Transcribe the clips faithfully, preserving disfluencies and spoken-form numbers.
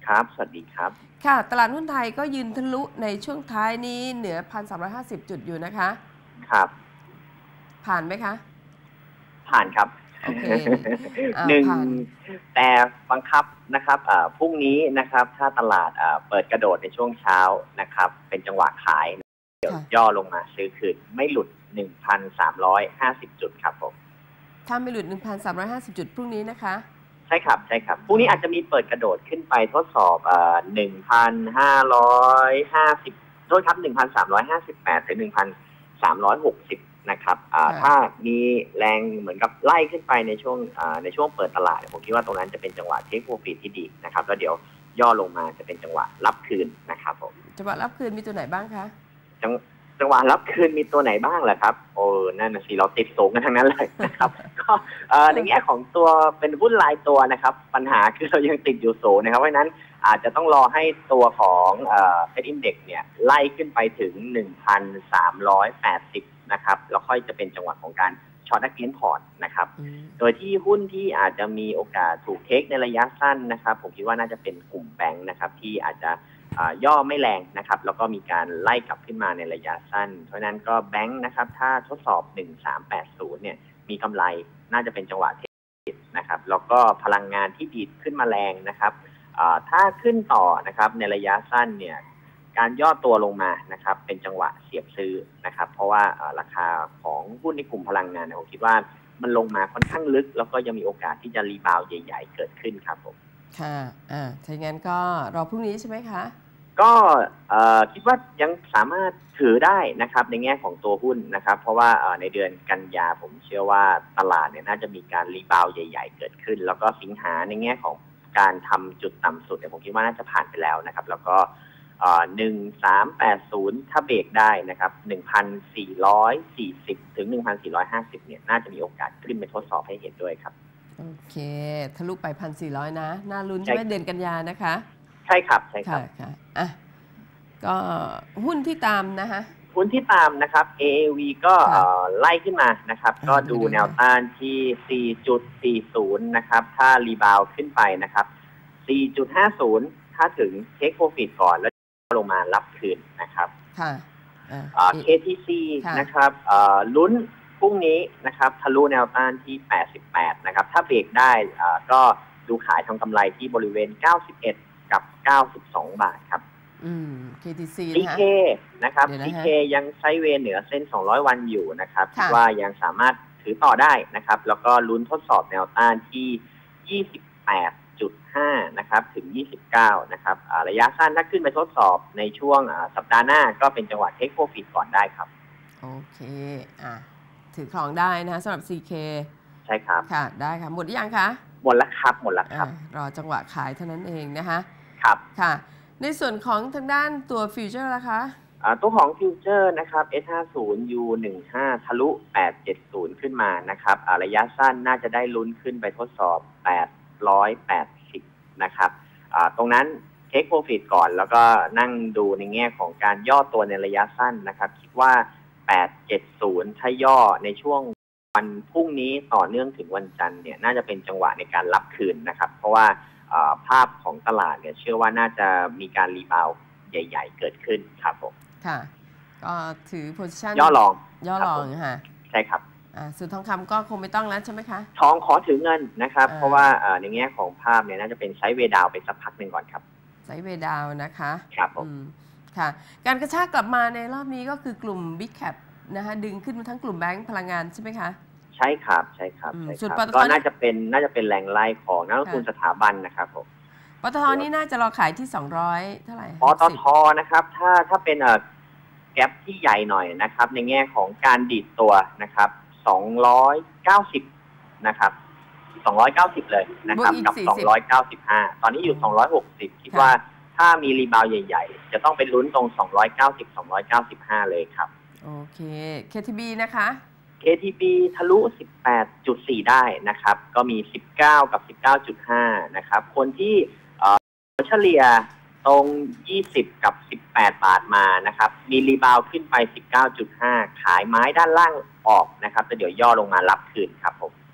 ครับสวัสดีครับค่ะตลาดหุ้นไทยก็ยืนทะลุในช่วงท้ายนี้เหนือ หนึ่งพันสามร้อยห้าสิบ จุดอยู่นะคะครับผ่านไหมคะผ่านครับโอเคอ่าหนึ่งผ่านแต่บังคับนะครับพรุ่งนี้นะครับถ้าตลาดเปิดกระโดดในช่วงเช้านะครับเป็นจังหวะขายเดี๋ยวย่อลงมาซื้อคืนไม่หลุด หนึ่งพันสามร้อยห้าสิบ จุดครับผมถ้าไม่หลุด หนึ่งพันสามร้อยห้าสิบ จุดพรุ่งนี้นะคะใช่ครับใช่ครับพรุ่งนี้อาจจะมีเปิดกระโดดขึ้นไปทดสอบหนึ่งพันห้าร้อยห้าสิบโทษครับหนึ่งพันสามร้อยห้าสิบแปดถึงหนึ่งพันสามร้อยหกสิบนะครับถ้ามีแรงเหมือนกับไล่ขึ้นไปในช่วงในช่วงเปิดตลาดผมคิดว่าตรงนั้นจะเป็นจังหวะเทคโปรฟิตที่ดีนะครับแล้วเดี๋ยวย่อลงมาจะเป็นจังหวะรับคืนนะครับผมจังหวะรับคืนมีตัวไหนบ้างคะจังจังหวะรับคืนมีตัวไหนบ้างล่ะครับโอ้นั่นนะสิเราติดสูงกันทั้งนั้นเลยนะครับก็ในแง่ของตัวเป็นหุ้นรายตัวนะครับปัญหาคือเรายังติดอยู่สูงนะครับเพราะนั้นอาจจะต้องรอให้ตัวของเซ็ตอินเด็กซ์เนี่ยไล่ขึ้นไปถึง หนึ่งพันสามร้อยแปดสิบ นะครับแล้วค่อยจะเป็นจังหวะของการช็อตนักเก็ตพอร์ตนะครับโดยที่หุ้นที่อาจจะมีโอกาสถูกเทคในระยะสั้นนะครับผมคิดว่าน่าจะเป็นกลุ่มแบงค์นะครับที่อาจจะย่อไม่แรงนะครับแล้วก็มีการไล่กลับขึ้นมาในระยะสั้นเพราะนั้นก็แบงค์นะครับถ้าทดสอบหนึ่งพันสามร้อยแปดสิบเนี่ยมีกำไรน่าจะเป็นจังหวะเทคนะครับแล้วก็พลังงานที่ดีดขึ้นมาแรงนะครับถ้าขึ้นต่อนะครับในระยะสั้นเนี่ยการย่อตัวลงมานะครับเป็นจังหวะเสียบซื้อนะครับเพราะว่าราคาของหุ้นในกลุ่มพลังงานผมคิดว่ามันลงมาค่อนข้างลึกแล้วก็ยังมีโอกาสที่จะรีบาวใหญ่ๆเกิดขึ้นครับผมค่ะอ่าถ้าอย่างนั้นก็รอพรุ่งนี้ใช่ไหมคะก็คิดว่ายังสามารถถือได้นะครับในแง่ของตัวหุ้นนะครับเพราะว่าในเดือนกันยาผมเชื่อว่าตลาดเนี่ยน่าจะมีการรีบาวใหญ่ๆเกิดขึ้นแล้วก็สิงหาในแง่ของการทำจุดต่ำสุดเนี่ยผมคิดว่าน่าจะผ่านไปแล้วนะครับแล้วก็หนึ่งพันสามร้อยแปดสิบถ้าเบรกได้นะครับ หนึ่งพันสี่ร้อยสี่สิบ ถึง หนึ่งพันสี่ร้อยห้าสิบ เนี่ยน่าจะมีโอกาสขึ้นไปทดสอบให้เห็นด้วยครับโอเคทะลุไป หนึ่งพันสี่ร้อย นะน่าลุ้นใช่ไหมเดือนกันยานะคะใช่ครับใช่ครับค่ะอ่ะก็หุ้นที่ตามนะคะหุ้นที่ตามนะครับ เอ เอ วี ก็ไล่ขึ้นมานะครับก็ดูแนวต้านที่ สี่จุดสี่ศูนย์ นะครับถ้ารีบาวขึ้นไปนะครับ สี่จุดห้าศูนย์ ถ้าถึงเทคโปรฟิตก่อนแล้วลงมารับคืนนะครับค่ะเค ที ซี นะครับลุ้นพรุ่งนี้นะครับทะลุแนวต้านที่แปดสิบแปดนะครับถ้าเบรกได้ก็ดูขายทำกำไรที่บริเวณเก้าสิบเอ็ดกับเก้าสิบสองบาทครับอืม เค ที ซีซี เค นะครับ ซี เค ยังไซด์เวย์เหนือเส้นสองร้อยวันอยู่นะครับคิดว่ายังสามารถถือต่อได้นะครับแล้วก็ลุ้นทดสอบแนวต้านที่ยี่สิบแปดจุดห้านะครับถึงยี่สิบเก้านะครับระยะสั้นถ้าขึ้นไปทดสอบในช่วงสัปดาห์หน้าก็เป็นจังหวะเทคโปรฟิตก่อนได้ครับโอเคอ่ะถือของได้นะสำหรับ ซี เคใช่ครับค่ะได้ค่ะหมดหรือยังคะหมดแล้วครับหมดแล้วครับรอจังหวะขายเท่านั้นเองนะคะครับค่ะในส่วนของทางด้านตัวฟิวเจอร์ล่ะคะตัวของฟิวเจอร์นะครับ เอส ห้าสิบ ยู สิบห้า ทะลุแปดเจ็ดศูนย์ขึ้นมานะครับระยะสั้นน่าจะได้ลุ้นขึ้นไปทดสอบแปดร้อยแปดสิบนะครับตรงนั้นเทคโปรฟิตก่อนแล้วก็นั่งดูในแง่ของการย่อตัวในระยะสั้นนะครับคิดว่าแปดเจ็ดศูนย์ถ้าย่อในช่วงวันพรุ่งนี้ต่อเนื่องถึงวันจันทร์เนี่ยน่าจะเป็นจังหวะในการรับคืนนะครับเพราะว่าภาพของตลาดเนี่ยเชื่อว่าน่าจะมีการรีบาวใหญ่ๆเกิดขึ้นครับผมค่ะก็ถือ position ย่อลองย่อลองค่ะใช่ครับส่วนทองคำก็คงไม่ต้องแล้วใช่ไหมคะทองขอถือเงินนะครับเพราะว่าในแง่ของภาพเนี่ยน่าจะเป็นไซด์เวย์ดาวไปสักพักหนึ่งก่อนครับไซด์เวย์ดาวนะคะครับผมค่ะการกระชากกลับมาในรอบนี้ก็คือกลุ่ม Big Cap นะคะดึงขึ้นมาทั้งกลุ่มแบงก์พลังงานใช่ไหมคะใช่ครับใช่ครับก็น่าจะเป็นน่าจะเป็นแหล่งไล่ของนักลงทุนสถาบันนะครับผมปตท.นี่น่าจะรอขายที่สองร้อยเท่าไหร่ปตท.นะครับถ้าถ้าเป็นเอ่อแกปที่ใหญ่หน่อยนะครับในแง่ของการดีดตัวนะครับสองร้อยเก้าสิบนะครับสองร้อยเก้าสิบเลยนะครับกับสองร้อยเก้าสิบห้าตอนนี้อยู่สองร้อยหกสิบคิดว่าถ้ามีรีบาวใหญ่ๆจะต้องเป็นลุ้นตรงสองร้อยเก้าสิบ สองร้อยเก้าสิบห้าเลยครับโอเค เค ที บี นะคะเค ที บี ทะลุ สิบแปดจุดสี่ ได้นะครับก็มีสิบเก้ากับ สิบเก้าจุดห้า นะครับคนที่เฉลี่ยตรงยี่สิบกับสิบแปดบาทมานะครับมีรีบาวขึ้นไป สิบเก้าจุดห้า ขายไม้ด้านล่างออกนะครับแต่เดี๋ยวย่อลงมารับคืนครับผมอ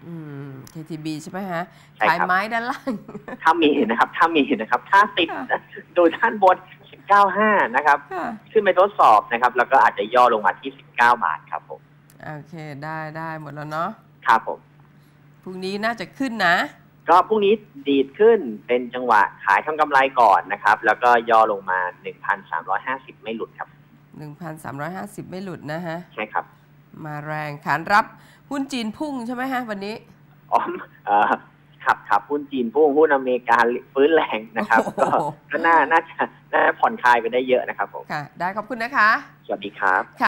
อืม เค ที บี ใช่ไหมฮะใช่ขายครับไม้ด้านล่างถ้ามีนะครับ ถ้ามีนะครับ ถ้าติดค่ะโดยด้านบน สิบเก้าจุดห้า นะครับค่ะขึ้นไปทดสอบนะครับ แล้วก็อาจจะย่อลงมาที่ สิบเก้า บาทครับผมโอเค ได้ได้หมดแล้วเนาะครับผมพรุ่งนี้น่าจะขึ้นนะก็พรุ่งนี้ดีดขึ้นเป็นจังหวะขายทำกำไรก่อนนะครับ แล้วก็ย่อลงมา หนึ่งพันสามร้อยห้าสิบ ไม่หลุดครับหนึ่งพันสามร้อยห้าสิบ ไม่หลุดนะฮะใช่ครับมาแรงขานรับหุ้นจีนพุ่งใช่ไหมฮะวันนี้อ๋อเอ่อครับครับหุ้นจีนพุ่งหุ้นอเมริกาฟื้นแรงนะครับโอ้ก็โหก็น่าน่าจะน่าจะผ่อนคลายไปได้เยอะนะครับผมค่ะ ได้ขอบคุณนะคะสวัสดีครับ